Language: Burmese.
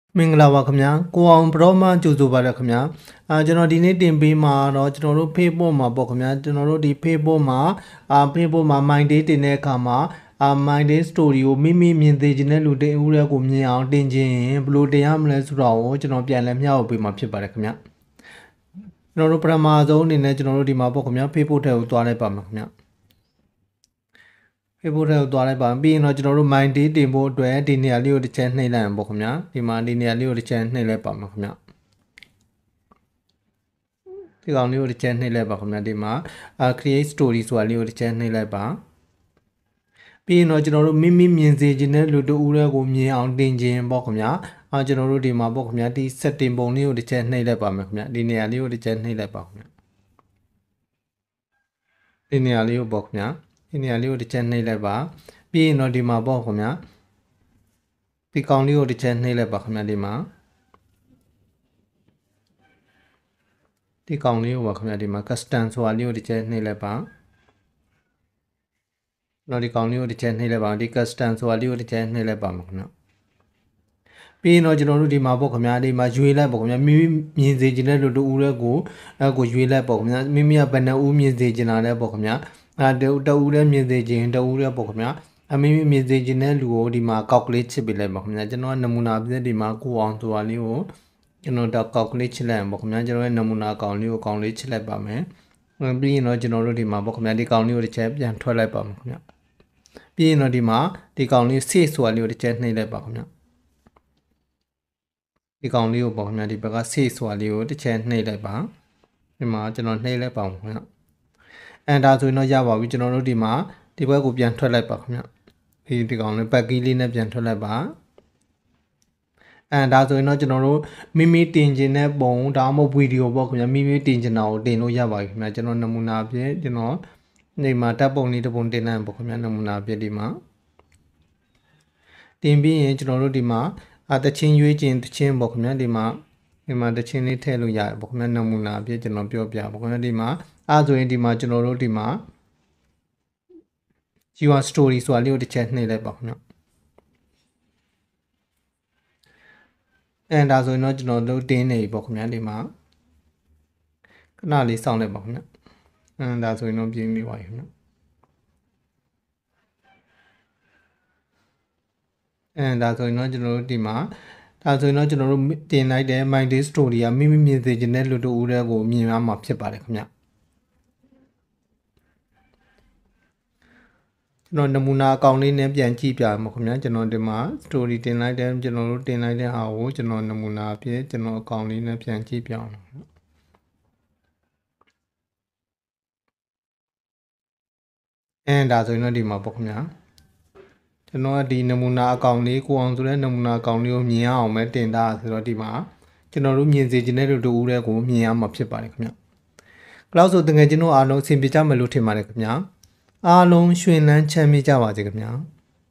မင်္ဂလာပါခင်ဗျာကိုအောင်ဘရော့မကြိုဆိုပါရခင်ဗျာကျွန်တော်ဒီနေ့တင်ပေးမှာတော့ကျွန်တော်တို့ Facebook မှာပေါ့ခင်ဗျာကျွန်တော်တို့ဒီ Facebook မှာFacebook မှာ My Day တင်တဲ့အခါမှာMy Day Story ကိုမိမိမြင်သိခြင်းတဲ့လူတင်ဦးတွေကိုမြင်အောင်တင်ခြင်းဘယ်လိုတင်ရမလဲဆိုတော့ကျွန်တော်ပြန်လည်မျှဝေပေးမှာဖြစ်ပါတယ်ခင်ဗျာကျွန်တော်တို့ပထမဆုံးအနေနဲ့ကျွန်တော်တို့ဒီမှာပေါ့ခင်ဗျာ Facebook ထဲကိုသွားလိုက်ပါမယ်ခင်ဗျာFacebook ထဲကိုသွားလိုက်ပါပြီးရင်တော့ကျွန်တော်တို့ My Day တင်ဖို့အတွက်ဒီနေရာလေးကိုတစ်ချက်နှိပ်လိုက်အောင်ပေါ့ခင်ဗျာဒီမှာဒီနေရာလေးကိုတစ်ချက်နှိပ်လိုက်ပါမယ်ခင်ဗျာဒီကောင်လေးကိုတစ်ချက်နှိပ်လိုက်ပါခင်ဗျာဒီမှာcreate story ဆိုတာလေးကိုတစ်ချက်နှိပ်လိုက်ပါပြီးရင်တော့ကျွန်တော်တို့မိမိမြင်စေခြင်းတဲ့လူတို့ဦးတွေကိုမြင်အောင်တင်ခြင်းပေါ့ခင်ဗျာကျွန်တော်တို့ဒီမှာပေါ့ခင်ဗျာဒီ setting ပုံလေးကိုတစ်ချက်နှိပ်လိုက်ပါမယ်ခင်ဗျာဒီနေရာလေးကိုတစ်ချက်နှိပ်လိုက်ပါခင်ဗျာဒီနေရာလေးကိုပေါ့ခင်ဗျာဒီနေရာလေးကိုတစ်ချက်နှိပ်လိုက်ပါပြီးရင်တော့ဒီမှာပေါ့ခင်ဗျာဒီကောင်လေးကိုတစ်ချက်နှိပ်လိုက်ပါခင်ဗျာဒီမှာဒီကောင်လေးကိုပါခင်ဗျာဒီမှာ custom ဆိုတာလေးကိုတစ်ချက်နှိပ်လိုက်ပါတော့ဒီကောင်လေးကိုတစ်ချက်နှိပ်လိုက်ပါဒီ custom ဆိုတာလေးကိုတစ်ချက်နှိပ်လိုက်ပါမယ်ခင်ဗျာပြီးရင်တော့ကျွန်တော်တို့ဒီမှာပေါ့ခင်ဗျာဒီမှာရွေးလိုက်ပေါ့ခင်ဗျာမိမိမြင်စေခြင်းတဲ့လူတို့ဦးတွေကိုရွေးလိုက်ပေါ့ခင်ဗျာမိမိကဘယ်နှဦးမြင်စေခြင်းလာလဲပေါ့ခင်ဗျာတဦးလည်းမြင်စေခြင်းတဦးလည်းပေါ့ခင်ဗျာမိမိမြင်စေခြင်းတဲ့လူကိုဒီမှာ calculate ချစ်ပေးလိုက်ပါခင်ဗျာကျွန်တော်နမူနာပြဒီမှာကိုအောင်ဆိုတာလေးကိုကျွန်တော်တော့ calculate ချစ်လိုက်ပေါ့ခင်ဗျာကျွန်တော်ရဲ့နမူနာကောင်လေးကိုကောင်လေးချစ်လိုက်ပါမယ်ပြီးရင်တော့ကျွန်တော်တို့ဒီမှာပေါ့ခင်ဗျာဒီကောင်လေးကိုတစ်ချက်ပြန်ထွက်လိုက်ပါမယ်ခင်ဗျာပြီးရင်တော့ဒီမှာဒီကောင်လေး save ဆိုတာလေးကိုတစ်ချက်နှိပ်လိုက်ပါခင်ဗျာဒီကောင်လေးကိုပေါ့ခင်ဗျာဒီဘက်က save ဆိုတာလေးကိုတစ်ချက်နှိပ်လိုက်ပါဒီမှာကျွန်တော်နှိပ်လိုက်ပါဦးခင်ဗျာဒါဆိုရင်တော့ရပါပြီကျွန်တော်တို့ဒီမှာဒီဘက်ကိုပြန်ထွက်လိုက်ပါခင်ဗျဒီကောင်လေး back key လေးနဲ့ပြန်ထွက်လိုက်ပါဒါဆိုရင်တော့ကျွန်တော်တို့မိမိတင်ခြင်းတဲ့ပုံဒါမှမဟုတ်ဗီဒီယိုပေါ့ခင်ဗျာမိမိတင်ခြင်းတာကိုတင်လို့ရပါပြီခင်ဗျာကျွန်တော်နမူနာပြကျွန်တော်ဒီမှာတပ်ပုံလေးတစ်ပုံတင်နိုင်ပေါ့ခင်ဗျာနမူနာပြဒီမှာတင်ပြီးရင်ကျွန်တော်တို့ဒီမှာတချင်းရွေးခြင်းတချင်းပေါ့ခင်ဗျာဒီမှာတချင်းလေးထည့်လို့ရတယ်ပေါ့ခင်ဗျာနမူနာပြကျွန်တော်ပြောပြပေါ့ခင်ဗျာဒီမှာဆိုရင်ဒီမှာကျွန်တော်တို့ဒီမှာ your story ဆိုတာလေးကိုတစ်ချက်နှိပ်လိုက်ပါခင်ဗျဒါဆိုရင်တော့ကျွန်တော်တို့တင်းနေပြီပေါ့ခင်ဗျာဒီမှာခဏလေးစောင့်လိုက်ပါခင်ဗျဒါဆိုရင်တော့ပြင်းနေပါပြီခင်ဗျဒါဆိုရင်တော့ကျွန်တော်တို့ဒီမှာဒါဆိုရင်တော့ကျွန်တော်တို့တင်လိုက်တဲ့ My Day Story ကမိမိမြင်စေခြင်းတဲ့လူတို့ဦးတွေကိုမြင်ရမှာဖြစ်ပါတယ်ခင်ဗျကျွန်တော်နမူနာအကောင့်လေးနဲ့ပြန်ကြည့်ပြမှာခင်ဗျာကျွန်တော်ဒီမှာ story တင်လိုက်တဲ့ကျွန်တော်တို့တင်လိုက်တဲ့ဟာကိုကျွန်တော်နမူနာအဖြစ်ကျွန်တော်အကောင့်လေးနဲ့ပြန်ကြည့်ပြအောင်ဒါဆိုရင်တော့ဒီမှာပေါ့ခင်ဗျာကျွန်တော်ကဒီနမူနာအကောင့်လေးကိုအောင်ဆိုတဲ့နမူနာအကောင့်လေးကိုမြင်အောင်ပဲတင်တာဆိုတော့ဒီမှာကျွန်တော်တို့မြင်စေခြင်းတဲ့လူတို့ဦးတွေကိုမြင်ရမှာဖြစ်ပါတယ်ခင်ဗျာကလောက်ဆိုတကယ်ကျွန်တော်အားလုံးအဆင်ပြေကြမယ်လို့ထင်ပါတယ်ခင်ဗျာအားလုံးရွှင်လန်းချမ်းမြေ့ကြပါစေခင်ဗျာ